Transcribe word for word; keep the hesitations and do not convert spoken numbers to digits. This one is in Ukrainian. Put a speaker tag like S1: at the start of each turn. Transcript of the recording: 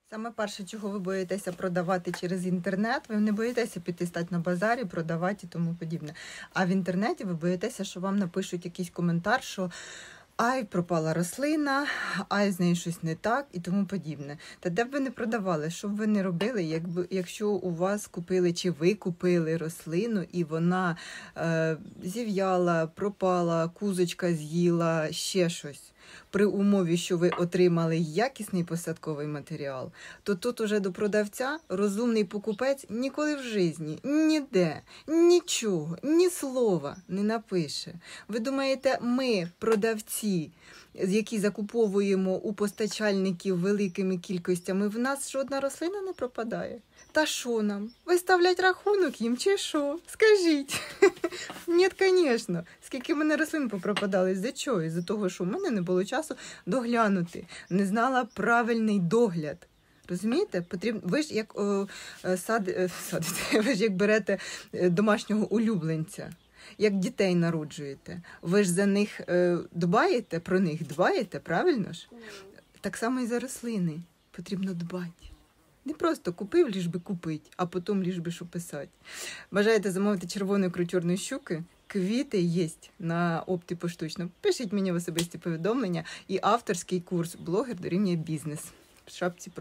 S1: Саме перше, чого ви боїтеся продавати через інтернет, ви не боїтеся піти стати на базарі, продавати і тому подібне. А в інтернеті ви боїтеся, що вам напишуть якийсь коментар, що ай, пропала рослина, ай, з нею щось не так і тому подібне. Та де б ви не продавали, що б ви не робили, якби, якщо у вас купили чи ви купили рослину і вона е, зів'яла, пропала, кузочка з'їла, ще щось. При умові, що ви отримали якісний посадковий матеріал, то тут уже до продавця розумний покупець ніколи в житті, ніде, нічого, ні слова не напише. Ви думаєте, ми, продавці, які закуповуємо у постачальників великими кількостями, в нас жодна рослина не пропадає? Та що нам? Виставлять рахунок їм чи що? Скажіть. Ні, звісно. Скільки в мене рослин попропадали? За чого? За того, що в мене не було часу доглянути. Не знала правильний догляд. Розумієте? Потрібно. Ви ж як о, сад... садите, ви ж як берете домашнього улюбленця, як дітей народжуєте. Ви ж за них е, дбаєте, про них дбаєте, правильно ж? Так само і за рослини. Потрібно дбати. Не просто купив, ліж би купити, а потім ліж би що писати. Бажаєте замовити червоної кручорної щуки? Квіти є на опті поштучно. Пишіть мені в особисті повідомлення і авторський курс «Блогер дорівнює бізнес». В шапці